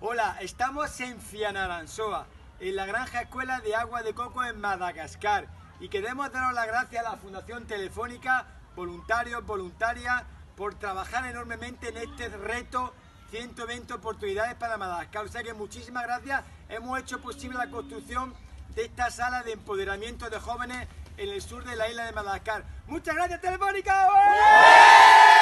Hola, estamos en Fianarantsoa, en la granja escuela de agua de coco en Madagascar, y queremos daros las gracias a la Fundación Telefónica, voluntarios, voluntarias, por trabajar enormemente en este reto 120 oportunidades para Madagascar. O sea que muchísimas gracias, hemos hecho posible la construcción de esta sala de empoderamiento de jóvenes en el sur de la isla de Madagascar. ¡Muchas gracias, Telefónica! ¡Ué!